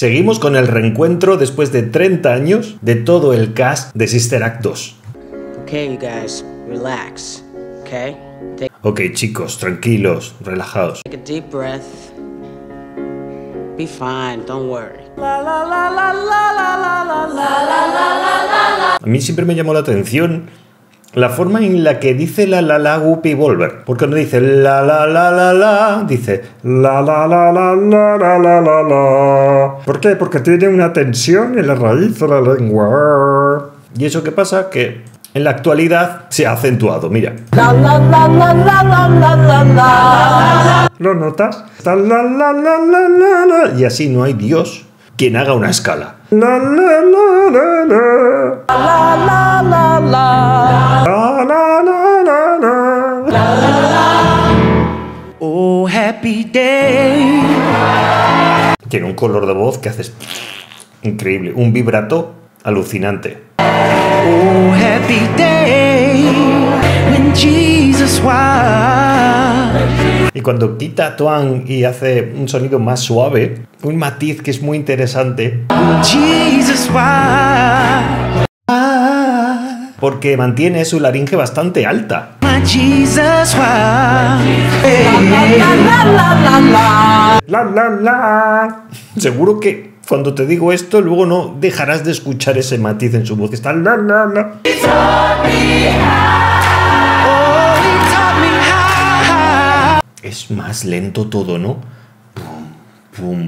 Seguimos con el reencuentro después de 30 años de todo el cast de Sister Act 2. Okay, you guys, relax, okay? Ok, chicos, tranquilos, relajados. Take a deep breath. Be fine, don't worry. A mí siempre me llamó la atención la forma en la que dice la Whoopi Goldberg. Porque no dice la, dice la. ¿Por qué? Porque tiene una tensión en la raíz de la lengua. ¿Y eso qué pasa? Que en la actualidad se ha acentuado, mira. ¿Lo notas? Y así no hay Dios quien haga una escala. Oh, happy day. Tiene un color de voz que haces increíble, un vibrato alucinante. Oh, happy day when Jesus was. Y cuando quita Twang y hace un sonido más suave, un matiz que es muy interesante. Jesus was. Porque mantiene su laringe bastante alta. My Jesus was. La. Seguro que cuando te digo esto, luego no dejarás de escuchar ese matiz en su voz que está la. Es más lento todo, ¿no? Pum, pum.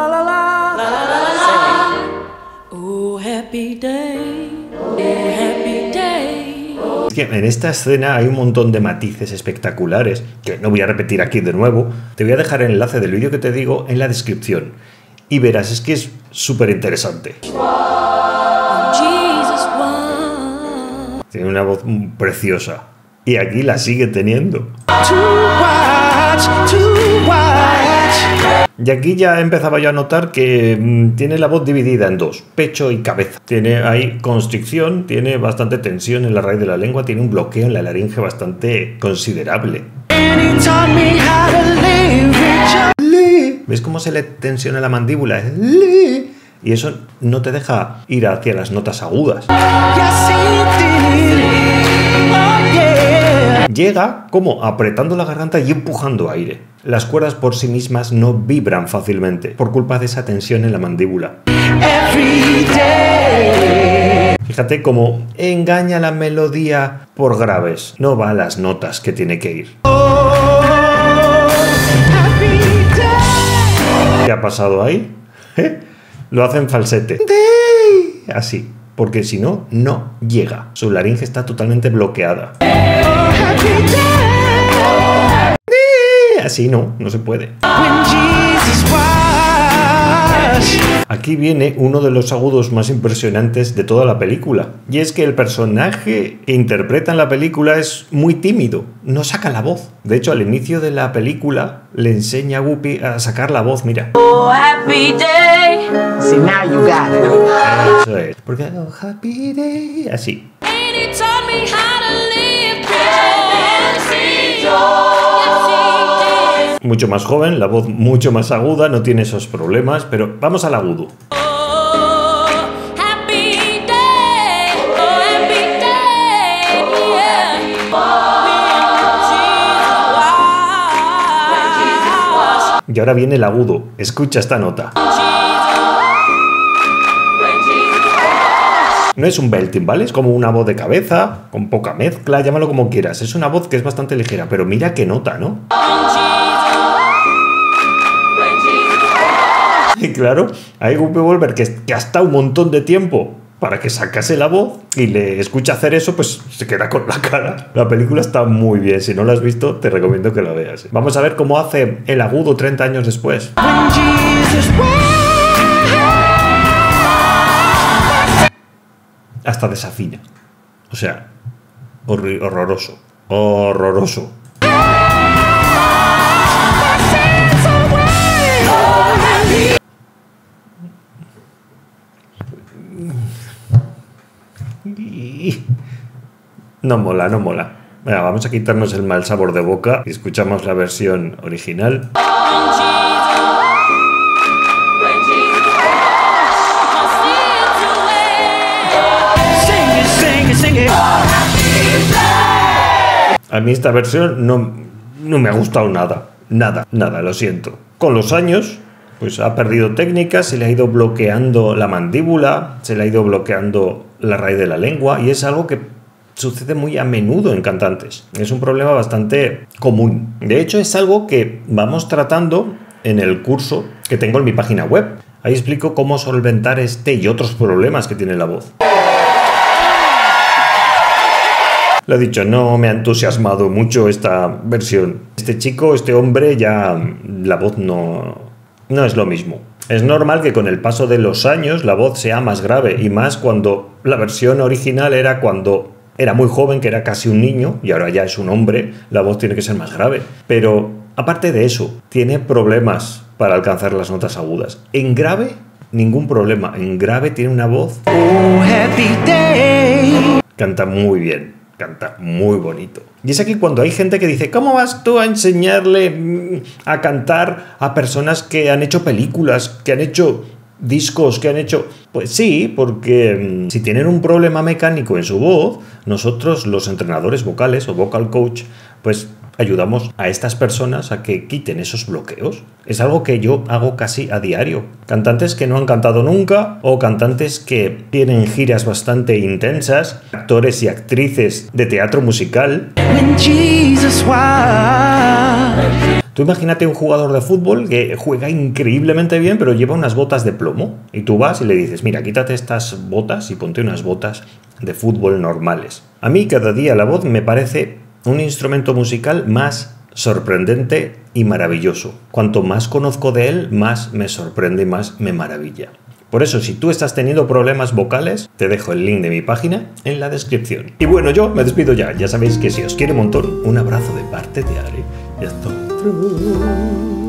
Oh, happy day. Oh, happy day. Es que en esta escena hay un montón de matices espectaculares que no voy a repetir aquí de nuevo. Te voy a dejar el enlace del vídeo que te digo en la descripción. Y verás, es que es súper interesante. Tiene una voz preciosa. Y aquí la sigue teniendo. Y aquí ya empezaba yo a notar que tiene la voz dividida en dos, pecho y cabeza. Tiene ahí constricción, tiene bastante tensión en la raíz de la lengua, tiene un bloqueo en la laringe bastante considerable. ¿Ves cómo se le tensiona la mandíbula? Y eso no te deja ir hacia las notas agudas. Llega como apretando la garganta y empujando aire. Las cuerdas por sí mismas no vibran fácilmente por culpa de esa tensión en la mandíbula. Fíjate cómo engaña la melodía por graves, no va a las notas que tiene que ir. ¿Qué ha pasado ahí? Lo hace en falsete. Así, porque si no, no llega. Su laringe está totalmente bloqueada. Así no se puede. Aquí viene uno de los agudos más impresionantes de toda la película. Y es que el personaje que interpreta en la película es muy tímido. No saca la voz. De hecho, al inicio de la película le enseña a Whoopi a sacar la voz, mira. Oh, happy day. See, now you got it. Eso es. Porque, oh, happy day. Así. Mucho más joven, la voz mucho más aguda, no tiene esos problemas, pero vamos al agudo. Y ahora viene el agudo. Escucha esta nota. No es un belting, ¿vale? Es como una voz de cabeza, con poca mezcla, llámalo como quieras. Es una voz que es bastante ligera, pero mira qué nota, ¿no? Y claro, hay Whoopi Goldberg que ha estado un montón de tiempo para que sacase la voz y le escucha hacer eso, pues se queda con la cara. La película está muy bien, si no la has visto te recomiendo que la veas. Vamos a ver cómo hace el agudo 30 años después. Hasta desafina. O sea, horroroso. Horroroso. No mola, no mola. Venga, vamos a quitarnos el mal sabor de boca y escuchamos la versión original. A mí esta versión no me ha gustado nada. Nada, lo siento. Con los años, pues ha perdido técnicas, se le ha ido bloqueando la mandíbula, se le ha ido bloqueando la raíz de la lengua, y es algo que sucede muy a menudo en cantantes. Es un problema bastante común. De hecho, es algo que vamos tratando en el curso que tengo en mi página web. Ahí explico cómo solventar este y otros problemas que tiene la voz. Lo he dicho, no me ha entusiasmado mucho esta versión. Este hombre, ya la voz no es lo mismo. Es normal que con el paso de los años la voz sea más grave, y más cuando la versión original era cuando era muy joven, que era casi un niño, y ahora ya es un hombre, la voz tiene que ser más grave. Pero aparte de eso, tiene problemas para alcanzar las notas agudas. En grave, ningún problema. En grave tiene una voz... Oh, happy day. Canta muy bien, canta muy bonito. Y es aquí cuando hay gente que dice, ¿cómo vas tú a enseñarle a cantar a personas que han hecho películas, que han hecho discos, que han hecho... Pues sí, porque si tienen un problema mecánico en su voz, nosotros, los entrenadores vocales o vocal coach, pues ayudamos a estas personas a que quiten esos bloqueos. Es algo que yo hago casi a diario. Cantantes que no han cantado nunca, o cantantes que tienen giras bastante intensas, actores y actrices de teatro musical. Tú imagínate un jugador de fútbol que juega increíblemente bien, pero lleva unas botas de plomo, y tú vas y le dices, mira, quítate estas botas y ponte unas botas de fútbol normales. A mí cada día la voz me parece un instrumento musical más sorprendente y maravilloso. Cuanto más conozco de él, más me sorprende y más me maravilla. Por eso, si tú estás teniendo problemas vocales, te dejo el link de mi página en la descripción. Y bueno, yo me despido ya. Ya sabéis que si os quiero un montón, un abrazo de parte de Ari. Y hasta luego.